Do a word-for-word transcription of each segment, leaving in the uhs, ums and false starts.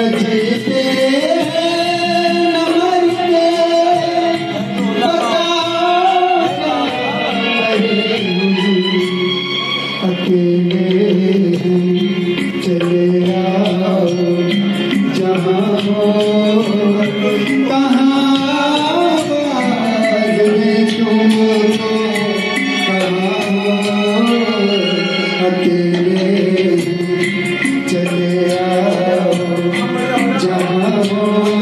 जीते न मरते अकेले चले आओ जहाँ हो कहाँ तुमको कहाँ अकेले चले आओ जहाँ हो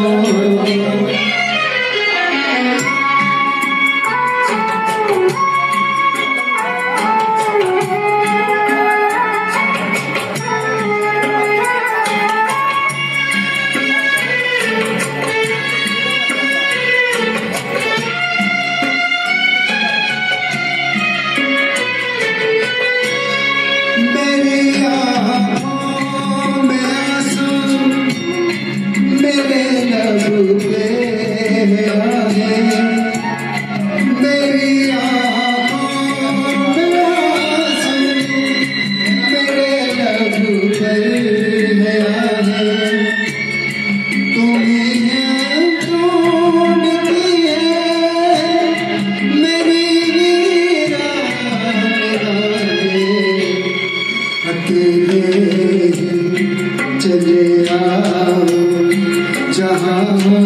चले आओ जहाँ हो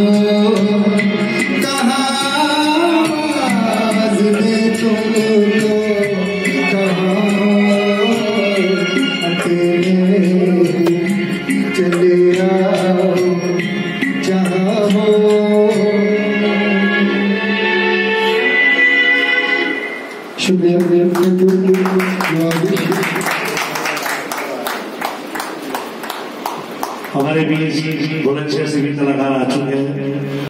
कहाँ आवाज़ दे तुमको कहाँ अकेले चले आओ जहाँ हो। शुक्रिया। हमारे बीच बुलंदशहर से भी कलाकार आ चुके हैं।